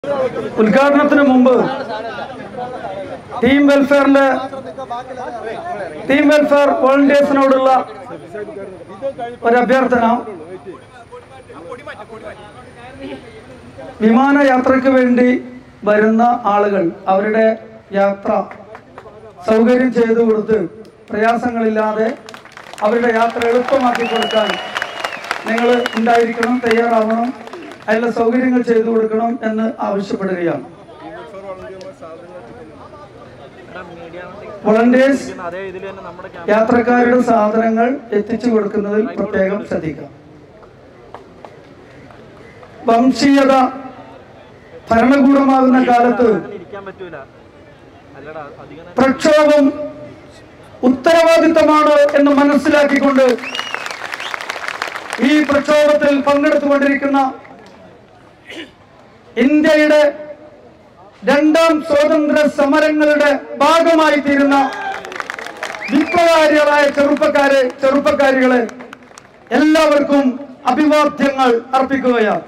ഉദ്ഘാടനത്തിന് മുമ്പ് team welfare വോളണ്ടിയേഴ്സിനോടുള്ള ഒരു അഭ്യർത്ഥന. വിമാനയാത്രയ്ക്ക് വേണ്ടി വരുന്ന ആളുകൾ അവരുടെ യാത്ര സൗകര്യം ചെയ്തു കൊടുത്ത് പ്രയാസങ്ങളില്ലാതെ അവരുടെ യാത്ര എളുപ്പമാക്കി കൊടുക്കാൻ നിങ്ങൾ ഉണ്ടായിരിക്കണം, തയ്യാറാവണം, അതിനുള്ള സൗകര്യങ്ങൾ ചെയ്തു കൊടുക്കണം എന്ന് ആവശ്യപ്പെടുകയാണ്. വോളണ്ടിയേഴ്സ് യാത്രക്കാരുടെ സാധനങ്ങൾ എത്തിച്ചു കൊടുക്കുന്നതിൽ പ്രത്യേകം ശ്രദ്ധിക്കണം. വംശീയത ഭരണകൂടമാകുന്ന കാലത്ത് പ്രക്ഷോഭം ഉത്തരവാദിത്തമാണ് എന്ന് മനസ്സിലാക്കിക്കൊണ്ട് ഈ പ്രക്ഷോഭത്തിൽ പങ്കെടുത്തുകൊണ്ടിരിക്കുന്ന ഇന്ത്യയുടെ രണ്ടാം സ്വാതന്ത്ര്യ സമരങ്ങളുടെ ഭാഗമായി തീരുന്ന വിപ്ലവകാരികളായ ചെറുപ്പക്കാരികളെ എല്ലാവർക്കും അഭിവാദ്യങ്ങൾ അർപ്പിക്കുകയാണ്.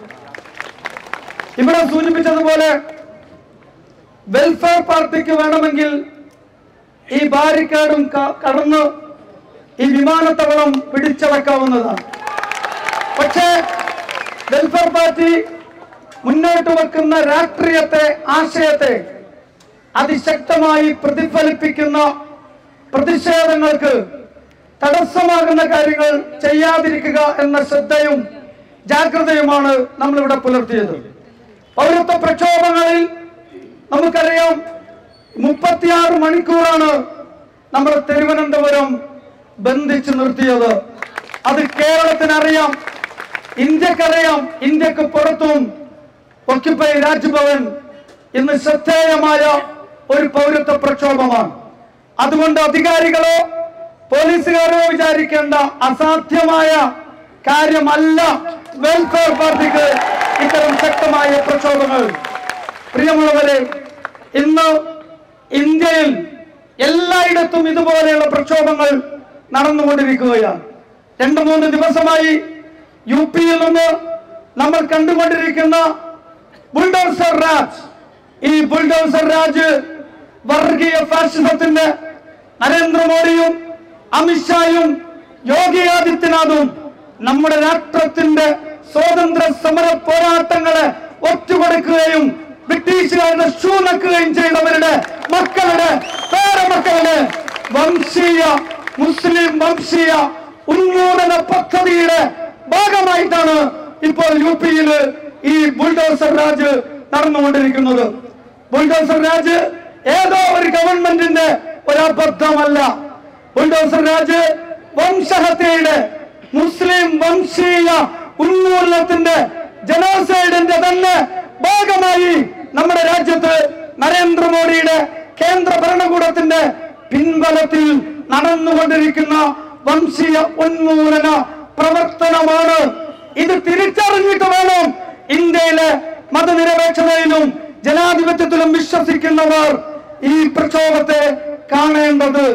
ഇവിടെ സൂചിപ്പിച്ചതുപോലെ വെൽഫെയർ പാർട്ടിക്ക് വേണമെങ്കിൽ ഈ ബാരിക്കേഡും കടന്ന് ഈ വിമാനത്താവളം പിടിച്ചടക്കാവുന്നതാണ്. പക്ഷേ വെൽഫെയർ പാർട്ടി മുന്നോട്ട് വെക്കുന്ന രാഷ്ട്രീയത്തെ, ആശയത്തെ അതിശക്തമായി പ്രതിഫലിപ്പിക്കുന്ന പ്രതിഷേധങ്ങൾക്ക് തടസ്സമാകുന്ന കാര്യങ്ങൾ ചെയ്യാതിരിക്കുക എന്ന ശ്രദ്ധയും ജാഗ്രതയുമാണ് നമ്മളിവിടെ പുലർത്തിയത്. പൗരത്വ പ്രക്ഷോഭങ്ങളിൽ നമുക്കറിയാം 36 മണിക്കൂറാണ് നമ്മൾ തിരുവനന്തപുരം ബന്ധിച്ചു നിർത്തിയത്. അത് കേരളത്തിനറിയാം, ഇന്ത്യക്കറിയാം. ഇന്ത്യക്ക് പുറത്തും ഒക്യുപ്പൈ രാജ്ഭവൻ ഇന്ന് ശ്രദ്ധേയമായ ഒരു പൗരത്വ പ്രക്ഷോഭമാണ്. അതുകൊണ്ട് അധികാരികളോ പോലീസുകാരോ വിചാരിക്കേണ്ട അസാധ്യമായ കാര്യമല്ല വെൽഫെയർ പാർട്ടിക്ക് ഇത്തരം ശക്തമായ പ്രക്ഷോഭങ്ങൾ. പ്രിയമുള്ളവരെ, ഇന്ന് ഇന്ത്യയിൽ എല്ലായിടത്തും ഇതുപോലെയുള്ള പ്രക്ഷോഭങ്ങൾ നടന്നുകൊണ്ടിരിക്കുകയാണ്. 2-3 ദിവസമായി UP-യിൽ നിന്ന് നമ്മൾ കണ്ടുകൊണ്ടിരിക്കുന്ന ബുൾഡോസർ രാജ്, ഈ ബുൾഡോസർ രാജ് വർഗീയ ഫാഷിസത്തിന്റെ നരേന്ദ്രമോദിയും അമിത്ഷായും യോഗി ആദിത്യനാഥും നമ്മുടെ രാഷ്ട്രത്തിന്റെ സ്വാതന്ത്ര്യ സമര പോരാട്ടങ്ങളെ ഒറ്റുകൊടുക്കുകയും ബ്രിട്ടീഷുകാരുടെ ഷൂ നക്കുകയും ചെയ്തവരുടെ മക്കളുടെ പേരമക്കളുടെ മുസ്ലിം വംശീയ ഉന്മൂലന പദ്ധതിയുടെ ഭാഗമായിട്ടാണ് ഇപ്പോൾ UP-യിൽ ഈ ബുൾഡോസർ രാജ് നടന്നുകൊണ്ടിരിക്കുന്നത്. ബുൾഡോസർ രാജ് ഏതോ ഒരു ഗവൺമെന്റിന്റെ ഒരബദ്ധമല്ല. ബുൾഡോസർ രാജ് വംശഹത്യയുടെ, മുസ്ലിം വംശീയ ഉന്മൂലനത്തിന്റെ, ജനോസൈഡിന്റെ തന്നെ ഭാഗമായി നമ്മുടെ രാജ്യത്ത് നരേന്ദ്രമോദിയുടെ കേന്ദ്ര ഭരണകൂടത്തിന്റെ പിൻബലത്തിൽ നടന്നുകൊണ്ടിരിക്കുന്ന വംശീയ ഉന്മൂലന പ്രവർത്തനമാണ്. ഇത് തിരിച്ചറിഞ്ഞിട്ട് വേണം ഇന്ത്യയിലെ മതനിരപേക്ഷതയിലും ജനാധിപത്യത്തിലും വിശ്വസിക്കുന്നവർ ഈ പ്രക്ഷോഭത്തെ കാണേണ്ടത്.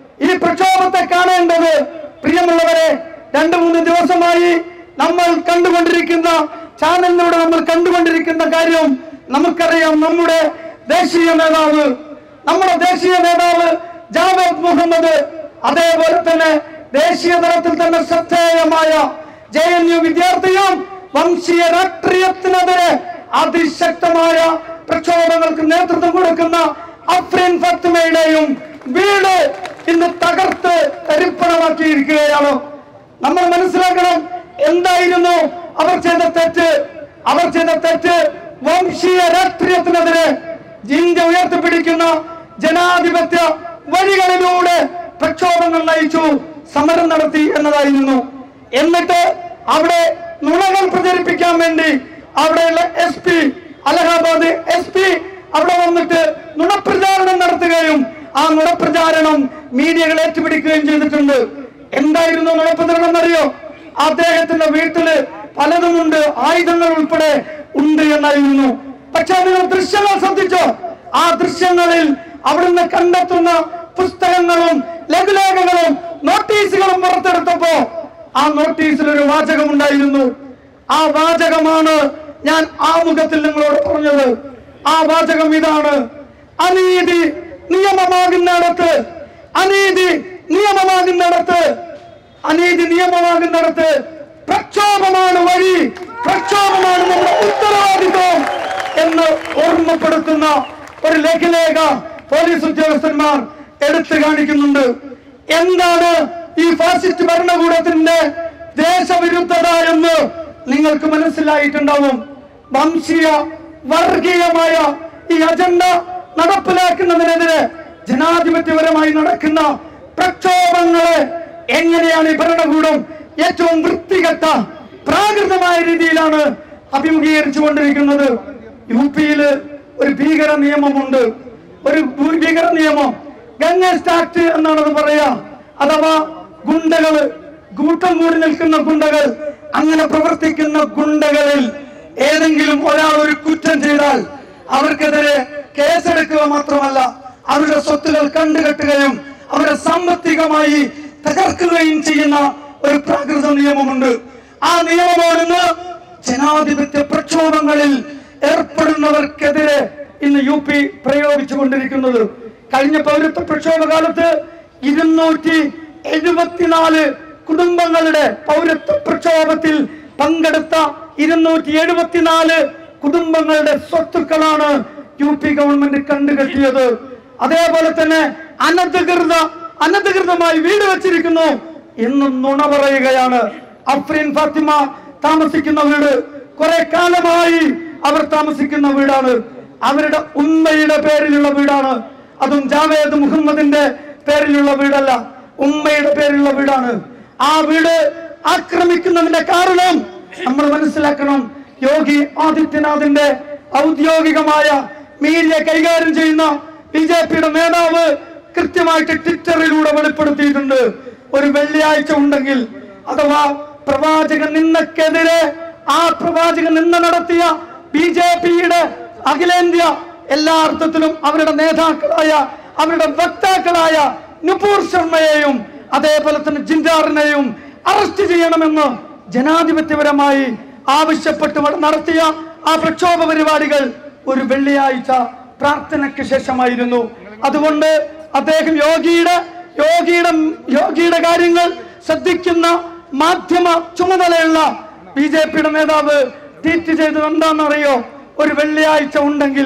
പ്രിയമുള്ളവരെ, 2-3 ദിവസമായി നമ്മൾ കണ്ടുകൊണ്ടിരിക്കുന്ന ചാനലിലൂടെ നമ്മൾ കണ്ടുകൊണ്ടിരിക്കുന്ന കാര്യം നമുക്കറിയാം. നമ്മുടെ ദേശീയ നേതാവ് ജാവേദ് മുഹമ്മദ്, അതേപോലെ തന്നെ ദേശീയ തലത്തിൽ തന്നെ ശ്രദ്ധേയമായ JNU വിദ്യാർത്ഥിയും വംശീയ രാഷ്ട്രീയത്തിനെതിരെ അതിശക്തമായ പ്രക്ഷോഭങ്ങൾക്ക് നേതൃത്വം കൊടുക്കുന്ന അഫ്രീൻ ഫാത്തിമയുടെയും വീട് ഇന്ന് തകർത്ത് തരിപ്പണമാക്കിയിരിക്കുകയാണ്. നമ്മൾ മനസ്സിലാക്കണം, എന്തായിരുന്നു അവർ ചെയ്ത തെറ്റ്. വംശീയ രാഷ്ട്രീയത്തിനെതിരെ ഇന്ത്യ ഉയർത്തിപ്പിടിക്കുന്ന ജനാധിപത്യ വഴികളിലൂടെ പ്രക്ഷോഭങ്ങൾ നയിച്ചു, സമരം നടത്തി എന്നതായിരുന്നു. എന്നിട്ട് അവിടെ നുണകൾ പ്രചരിപ്പിക്കാൻ വേണ്ടി അവിടെയുള്ള SP, അലഹാബാദ് SP അവിടെ വന്നിട്ട് നുണപ്രചാരണം നടത്തുകയും ആ നുണപ്രചാരണം മീഡിയകൾ ഏറ്റുപിടിക്കുകയും ചെയ്തിട്ടുണ്ട്. എന്തായിരുന്നു നുണപ്രചരണം എന്നറിയോ? അദ്ദേഹത്തിന്റെ വീട്ടില് പലതുമുണ്ട്, ആയുധങ്ങൾ ഉൾപ്പെടെ ഉണ്ട് എന്നായിരുന്നു. പക്ഷെ നിങ്ങൾ ദൃശ്യങ്ങൾ ശ്രദ്ധിച്ചോ? ആ ദൃശ്യങ്ങളിൽ അവിടുന്ന് കണ്ടെത്തുന്ന പുസ്തകങ്ങളും ലഘുലേഖകളും നോട്ടീസുകളും പുറത്തെടുത്തപ്പോ ആ നോട്ടീസിൽ ഒരു വാചകം ഉണ്ടായിരുന്നു. ആ വാചകമാണ് ഞാൻ ആമുഖത്തിൽ നിങ്ങളോട് പറഞ്ഞത്. ആ വാചകം ഇതാണ്: അനീതി നിയമമാകുന്നിടത്ത്, അനീതി നിയമമാകുന്നിടത്ത്, അനീതി നിയമമാകുന്നിടത്ത് പ്രക്ഷോഭമാണ് വഴി, പ്രക്ഷോഭമാണ് നമ്മുടെ ഉത്തരവാദിത്വം എന്ന് ഓർമ്മപ്പെടുത്തുന്ന ഒരു ലഘുലേഖ പോലീസ് ഉദ്യോഗസ്ഥന്മാർ എടുത്തു കാണിക്കുന്നുണ്ട്. എന്താണ് ഈ ഫാസിസ്റ്റ് ഭരണകൂടത്തിന്റെ ദേശവിരുദ്ധത എന്ന് നിങ്ങൾക്ക് മനസ്സിലായിട്ടുണ്ടാവും. വംശീയ വർഗീയമായ ഈ അജണ്ട നടപ്പിലാക്കുന്നതിനെതിരെ ജനാധിപത്യപരമായി നടക്കുന്ന പ്രക്ഷോഭങ്ങളെ എങ്ങനെയാണ് ഈ ഭരണകൂടം ഏറ്റവും വൃത്തികെട്ട പ്രാകൃതമായ രീതിയിലാണ് അഭിമുഖീകരിച്ചു കൊണ്ടിരിക്കുന്നത്. യുപിയിൽ ഒരു ഭീകര നിയമമുണ്ട്, ഒരു ഭീകര നിയമം, ഗംഗേസ്റ്റ് ആക്ട് എന്നാണത് പറയാ. അഥവാ ഗുണ്ടകള്, കൂട്ടം കൂടി നിൽക്കുന്ന ഗുണ്ടകൾ, അങ്ങനെ പ്രവർത്തിക്കുന്ന ഗുണ്ടകളിൽ ഏതെങ്കിലും ഒരാൾ ഒരു കുറ്റം ചെയ്താൽ അവർക്കെതിരെ കേസെടുക്കുക മാത്രമല്ല, അവരുടെ സ്വത്തുകൾ കണ്ടുകെട്ടുകയും അവരെ സാമ്പത്തികമായി തകർക്കുകയും ചെയ്യുന്ന ഒരു പ്രാകൃത നിയമമുണ്ട്. ആ നിയമമാണ് ജനാധിപത്യ പ്രക്ഷോഭങ്ങളിൽ ഏർപ്പെടുന്നവർക്കെതിരെ ഇന്ന് യുപി പ്രയോഗിച്ചു കൊണ്ടിരിക്കുന്നത്. കഴിഞ്ഞ പൗരത്വ പ്രക്ഷോഭ കാലത്ത് 274 കുടുംബങ്ങളുടെ പൗരത്വ പ്രക്ഷോഭത്തിൽ പങ്കെടുത്ത 274 കുടുംബങ്ങളുടെ സ്വത്തുക്കളാണ് യുപി ഗവൺമെന്റ് കണ്ടുകെട്ടിയത്. അതേപോലെ തന്നെ അനധികൃതമായി വീട് വെച്ചിരിക്കുന്നു എന്നും നുണ പറയുകയാണ്. അഫ്രീൻ ഫാത്തിമ താമസിക്കുന്ന വീട് കുറെ കാലമായി അവർ താമസിക്കുന്ന വീടാണ്, അവരുടെ ഉമ്മയുടെ പേരിലുള്ള വീടാണ്. അതും ജാവേദ് മുഹമ്മദിന്റെ പേരിലുള്ള വീടല്ല, ഉമ്മയുടെ പേരിലുള്ള വീടാണ്. ആ വീട് ആക്രമിക്കുന്നതിന്റെ കാരണം നമ്മൾ മനസ്സിലാക്കണം. യോഗി ആദിത്യനാഥിന്റെ ഔദ്യോഗികമായ മീഡിയ കൈകാര്യം ചെയ്യുന്ന ബിജെപിയുടെ നേതാവ് കൃത്യമായിട്ട് ട്വിറ്ററിലൂടെ വെളിപ്പെടുത്തിയിട്ടുണ്ട്. ഒരു വെള്ളിയാഴ്ച ഉണ്ടെങ്കിൽ, അഥവാ പ്രവാചക നിന്ദക്കെതിരെ ആ പ്രവാചക നിന്ദ നടത്തിയ ബിജെപിയുടെ അഖിലേന്ത്യ എല്ലാ അർത്ഥത്തിലും അവരുടെ നേതാക്കളായ, അവരുടെ വക്താക്കളായ നുപൂർ ശർമ്മയെയും അതേപോലെ തന്നെ ജിൻഡാറിനെയും അറസ്റ്റ് ചെയ്യണമെന്ന് ജനാധിപത്യപരമായി ആവശ്യപ്പെട്ട് നടത്തിയ ആ പ്രക്ഷോഭ പരിപാടികൾ ഒരു വെള്ളിയാഴ്ച പ്രാർത്ഥനയ്ക്ക് ശേഷമായിരുന്നു. അതുകൊണ്ട് അദ്ദേഹം യോഗിയുടെ കാര്യങ്ങൾ ശ്രദ്ധിക്കുന്ന മാധ്യമ ചുമതലയുള്ള ബിജെപിയുടെ നേതാവ് ട്വീറ്റ് ചെയ്തത് എന്താണെന്നറിയോ? ഒരു വെള്ളിയാഴ്ച ഉണ്ടെങ്കിൽ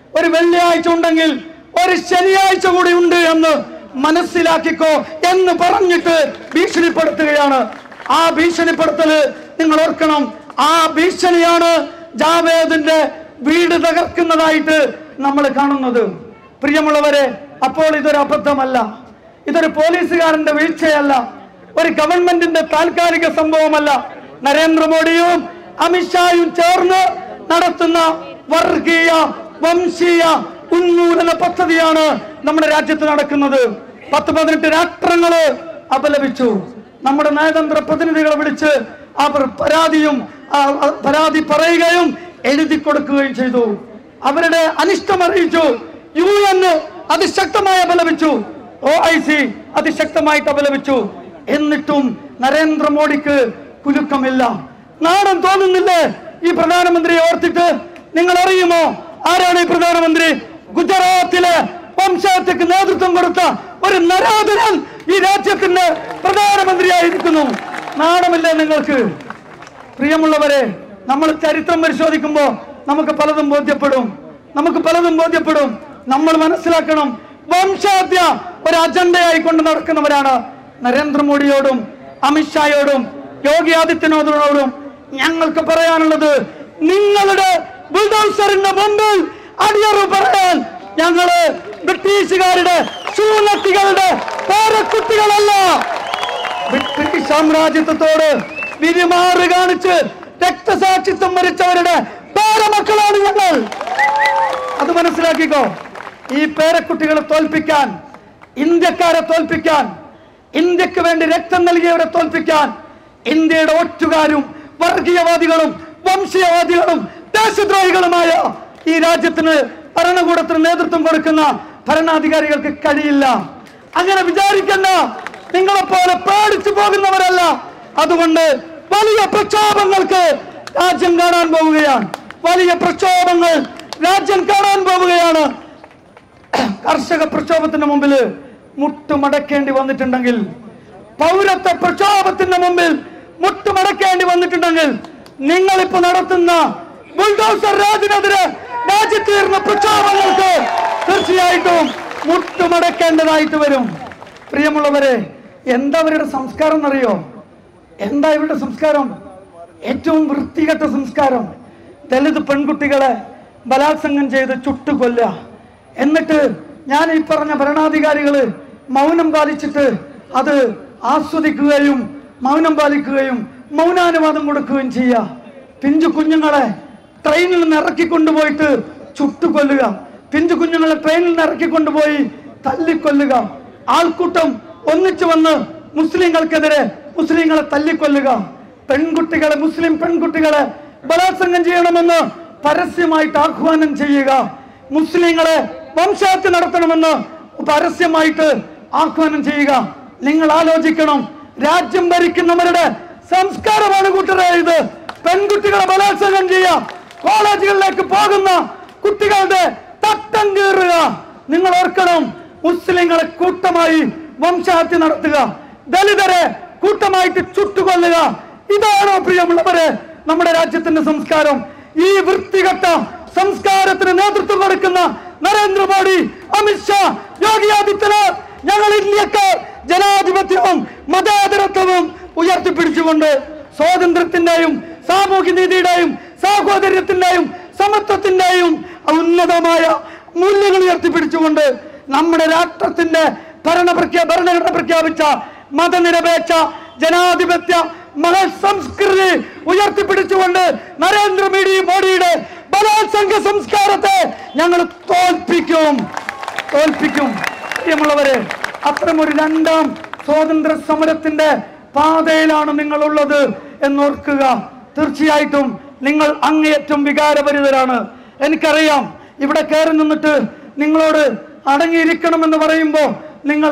ഒരു ശനിയാഴ്ച കൂടി ഉണ്ട് എന്ന് മനസ്സിലാക്കിക്കോ എന്ന് പറഞ്ഞിട്ട് ഭീഷണിപ്പെടുത്തുകയാണ്. ആ ഭീഷണിപ്പെടുത്തല് നിങ്ങൾ ഓർക്കണം. ആ ഭീഷണിയാണ് ജാവേദിന്റെ വീട് തകർക്കുന്നതായിട്ട് നമ്മൾ കാണുന്നത്. പ്രിയമുള്ളവരെ, അപ്പോൾ ഇതൊരു അബദ്ധമല്ല, ഇതൊരു പോലീസുകാരന്റെ വീഴ്ചയല്ല, ഒരു ഗവൺമെന്റിന്റെ താൽക്കാലിക സംഭവമല്ല. നരേന്ദ്രമോദിയും അമിത്ഷായും ചേർന്ന് നടത്തുന്ന വർഗീയ വംശീയ ഉന്മൂലന പദ്ധതിയാണ് നമ്മുടെ രാജ്യത്ത് നടക്കുന്നത്. 10-18 രാഷ്ട്രങ്ങള് അപലപിച്ചു. നമ്മുടെ നയതന്ത്ര പ്രതിനിധികളെ വിളിച്ച് അവർ പരാതി പറയുകയും എഴുതി കൊടുക്കുകയും ചെയ്തു. അവരുടെ അനിഷ്ടം അറിയിച്ചു. UN അതിശക്തമായി അപലപിച്ചു, OIC അതിശക്തമായിട്ട് അപലപിച്ചു. എന്നിട്ടും നരേന്ദ്രമോദിക്ക് കുലുക്കമില്ല. നാണം തോന്നുന്നില്ലേ ഈ പ്രധാനമന്ത്രിയെ ഓർത്തിട്ട്? നിങ്ങൾ അറിയുമോ ആരാണ് ഈ പ്രധാനമന്ത്രി? ഗുജറാത്തിലെ വംശഹത്യക്ക് നേതൃത്വം കൊടുത്ത ഒരു നരാധനൻ ഈ രാജ്യത്തിന്റെ പ്രധാനമന്ത്രിയായിരിക്കുന്നു. നാണമില്ലേ നിങ്ങൾക്ക്? പ്രിയമുള്ളവരെ, നമ്മൾ ചരിത്രം പരിശോധിക്കുമ്പോൾ നമുക്ക് പലതും ബോധ്യപ്പെടും. നമ്മൾ മനസ്സിലാക്കണം, വംശഹത്യ ഒരു അജണ്ടയായി കൊണ്ട് നടക്കുന്നവരാണ്. നരേന്ദ്രമോദിയോടും അമിത്ഷായോടും യോഗി ആദിത്യനാഥിനോടും ഞങ്ങൾക്ക് പറയാനുള്ളത്, നിങ്ങളുടെ ബുൾഡോസറിന്റെ മുമ്പിൽ അടിയറവ് പറയാൻ ഞങ്ങള് ബ്രിട്ടീഷുകാരുടെ ശൂലത്തികളുടെ പേരക്കുട്ടികളല്ല. ബ്രിട്ടീഷ് സാമ്രാജ്യത്വത്തോട് വിരിമാറ് കാണിച്ച് രക്തസാക്ഷിത്വം വരിച്ചവരുടെ പേരമക്കളാണ് ഞങ്ങൾ. അത് മനസ്സിലാക്കിക്കോ. ഈ പേരക്കുട്ടികളെ തോൽപ്പിക്കാൻ, ഇന്ത്യക്കാരെ തോൽപ്പിക്കാൻ, ഇന്ത്യക്ക് വേണ്ടി രക്തം നൽകിയവരെ തോൽപ്പിക്കാൻ ഇന്ത്യയുടെ ഒറ്റുകാരും വർഗീയവാദികളും വംശീയവാദികളും ദേശദ്രോഹികളുമായ ഈ രാജ്യത്തിന് ഭരണകൂടത്തിന് നേതൃത്വം കൊടുക്കുന്ന ഭരണാധികാരികൾക്ക് കഴിയില്ല. അങ്ങനെ വിചാരിക്കണ്ട. നിങ്ങളെപ്പോലെ പേടിച്ചു പോകുന്നവരല്ല. അതുകൊണ്ട് വലിയ പ്രക്ഷോഭങ്ങൾക്ക് രാജ്യം കാണാൻ പോവുകയാണ്. വലിയ പ്രക്ഷോഭങ്ങൾ രാജ്യം കാണാൻ എന്തുകൊണ്ടാണ് കർഷക പ്രക്ഷോഭത്തിന് മുമ്പിൽ മുട്ടുമടക്കേണ്ടി വന്നിട്ടുണ്ടെങ്കിൽ, പൗരത്വ പ്രക്ഷോഭത്തിന്റെ മുമ്പിൽ മുട്ടുമടക്കേണ്ടി വന്നിട്ടുണ്ടെങ്കിൽ, നിങ്ങളിപ്പോ നടത്തുന്ന ബുൾഡോസർ രാജിനെതിരെ രാജ്യത്തീർന്ന പ്രക്ഷോഭങ്ങൾക്ക് തീർച്ചയായിട്ടും മുട്ടുമടക്കേണ്ടതായിട്ട് വരും. പ്രിയമുള്ളവരെ, എന്താ അവരുടെ സംസ്കാരം എന്നറിയോ? എന്താ ഇവരുടെ സംസ്കാരം? ഏറ്റവും വൃത്തികെട്ട സംസ്കാരം. ദലിത് പെൺകുട്ടികളെ ബലാത്സംഗം ചെയ്ത് ചുട്ടുകൊല്ലുക. എന്നിട്ട് ഞാൻ ഈ പറഞ്ഞ ഭരണാധികാരികള് മൗനം പാലിച്ചിട്ട് അത് ആസ്വദിക്കുകയും മൗനം പാലിക്കുകയും മൗനാനുവാദം കൊടുക്കുകയും ചെയ്യുക. പിഞ്ചു കുഞ്ഞുങ്ങളെ ട്രെയിനിൽ നിന്ന് ഇറക്കിക്കൊണ്ടുപോയിട്ട് ചുട്ടുകൊല്ലുക. പിഞ്ചു കുഞ്ഞുങ്ങളെ ട്രെയിനിൽ നിന്ന് ഇറക്കിക്കൊണ്ടുപോയി തല്ലിക്കൊല്ലുക. ആൾക്കൂട്ടം ഒന്നിച്ചു വന്ന് മുസ്ലിങ്ങൾക്കെതിരെ മുസ്ലിങ്ങളെ തല്ലിക്കൊല്ലുക. പെൺകുട്ടികളെ, മുസ്ലിം പെൺകുട്ടികളെ ബലാത്സംഗം ചെയ്യണമെന്ന് പരസ്യമായിട്ട് ആഹ്വാനം ചെയ്യുക. മുസ്ലിങ്ങളെ വംശഹത്യ നടത്തണമെന്ന് പരസ്യമായിട്ട് ആഹ്വാനം ചെയ്യുക. നിങ്ങൾ ആലോചിക്കണം, രാജ്യം ഭരിക്കുന്നവരുടെ സംസ്കാരമാണ് കൂട്ടരെ ഇത്. പെൺകുട്ടികളെ ബലാത്സംഗം ചെയ്യുക, കോളേജുകളിലേക്ക് പോകുന്ന കുട്ടികളുടെ തട്ടം കീറുക. നിങ്ങൾ ഓർക്കണം, മുസ്ലിങ്ങളെ കൂട്ടമായി വംശഹത്യ നടത്തുക, ദലിതരെ കൂട്ടമായിട്ട് ചുട്ടുകൊല്ലുക. ഇതാണോ പ്രിയമുള്ളവരെ നമ്മുടെ രാജ്യത്തിന്റെ സംസ്കാരം? ഈ വൃത്തികെട്ട സംസ്കാരത്തിന് നേതൃത്വം കൊടുക്കുന്ന നരേന്ദ്രമോദി, അമിത്ഷാ, യോഗി ആദിത്യനാഥ്, ഞങ്ങൾ ഇന്ത്യക്കാർ ജനാധിപത്യവും മതേതരത്വവും ഉയർത്തിപ്പിടിച്ചുകൊണ്ട് സ്വാതന്ത്ര്യത്തിന്റെയും സാമൂഹ്യ നീതിയുടെയും സാഹോദര്യത്തിന്റെയും സമത്വത്തിന്റെയും ഉന്നതമായ മൂല്യങ്ങൾ ഉയർത്തിപ്പിടിച്ചുകൊണ്ട് നമ്മുടെ രാഷ്ട്രത്തിന്റെ ഭരണഘടന പ്രഖ്യാപിച്ച മതനിരപേക്ഷ ജനാധിപത്യ മതസംസ്കൃതി ഉയർത്തിപ്പിടിച്ചുകൊണ്ട് നരേന്ദ്രമോദിയുടെ ബലാത്സംഗ സംസ്കാരത്തെ ഞങ്ങൾ തോൽപ്പിക്കും. പ്രിയമുള്ളവരെ, അത്തരമൊരു രണ്ടാം സ്വാതന്ത്ര്യ സമരത്തിന്റെ പാതയിലാണ് നിങ്ങളുള്ളത് എന്നോർക്കുക. തീർച്ചയായിട്ടും നിങ്ങൾ അങ്ങേയറ്റം വികാരഭരിതരാണ്. എനിക്കറിയാം, ഇവിടെ കയറി നിന്നിട്ട് നിങ്ങളോട് അടങ്ങിയിരിക്കണമെന്ന് പറയുമ്പോൾ നിങ്ങൾ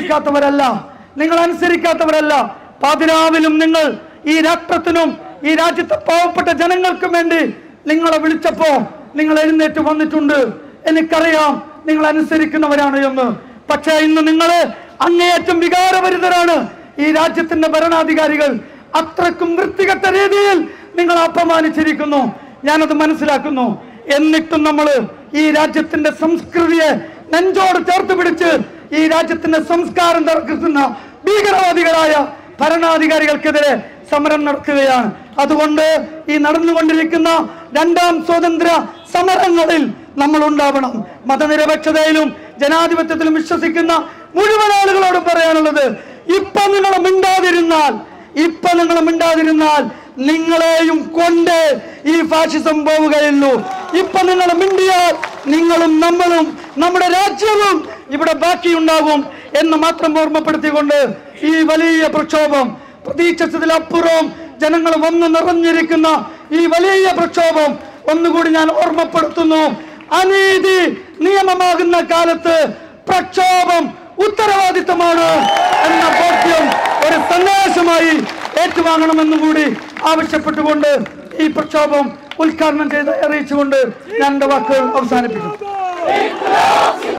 അനുസരിക്കാത്തവരല്ല. പതിനാവിലും നിങ്ങൾ ഈ രാഷ്ട്രത്തിനും ഈ രാജ്യത്തെ പാവപ്പെട്ട ജനങ്ങൾക്കും വേണ്ടി നിങ്ങളെ വിളിച്ചപ്പോ നിങ്ങൾ എഴുന്നേറ്റ് വന്നിട്ടുണ്ട്. എനിക്കറിയാം നിങ്ങൾ അനുസരിക്കുന്നവരാണ് എന്ന്. പക്ഷേ ഇന്ന് നിങ്ങൾ അങ്ങേയറ്റം വികാരഭരിതരാണ്. ഈ രാജ്യത്തിന്റെ ഭരണാധികാരികൾ അത്രക്കും വൃത്തികെട്ട രീതിയിൽ നിങ്ങൾ അപമാനിച്ചിരിക്കുന്നു. ഞാനത് മനസ്സിലാക്കുന്നു. എന്നിട്ടും നമ്മൾ ഈ രാജ്യത്തിന്റെ സംസ്കൃതിയെ നെഞ്ചോട് ചേർത്ത് പിടിച്ച് ഈ രാജ്യത്തിന്റെ സംസ്കാരം തകർക്കുന്ന ഭീകരവാദികളായ ഭരണാധികാരികൾക്കെതിരെ സമരം നടക്കുകയാണ്. അതുകൊണ്ട് ഈ നടന്നുകൊണ്ടിരിക്കുന്ന രണ്ടാം സ്വാതന്ത്ര്യ സമരങ്ങളിൽ നമ്മൾ ഉണ്ടാവണം. മതനിരപേക്ഷതയിലും ജനാധിപത്യത്തിലും വിശ്വസിക്കുന്ന മുഴുവൻ ആളുകളോടും പറയാനുള്ളത്, ഇപ്പൊ നിങ്ങൾ മിണ്ടാതിരുന്നാൽ നിങ്ങളെയും കൊണ്ട് ഈ ഫാഷിസം പോവുകയുള്ളൂ. ഇപ്പൊ നിങ്ങൾ മിണ്ടിയാൽ നിങ്ങളും നമ്മളും നമ്മുടെ രാജ്യവും ഇവിടെ ബാക്കിയുണ്ടാകും എന്ന് മാത്രം ഓർമ്മപ്പെടുത്തിക്കൊണ്ട് ഈ വലിയ പ്രക്ഷോഭം, പ്രതീക്ഷിച്ചതിലപ്പുറം ജനങ്ങൾ വന്നു നിറഞ്ഞിരിക്കുന്ന ഈ വലിയ പ്രക്ഷോഭം ഒന്നുകൂടി ഞാൻ ഓർമ്മപ്പെടുത്തുന്നു. അനീതി നിയമമാകുന്ന കാലത്ത് പ്രക്ഷോഭം ഉത്തരവാദിത്തമാണ് എന്ന ബോധ്യം ഒരു സന്ദേശമായി ഏറ്റുവാങ്ങണമെന്നും കൂടി ആവശ്യപ്പെട്ടുകൊണ്ട് ഈ പ്രക്ഷോഭം ഉദ്ഘാടനം ചെയ്ത് അറിയിച്ചുകൊണ്ട് ഞാൻ എന്റെ വാക്കുകൾ അവസാനിപ്പിക്കുന്നു.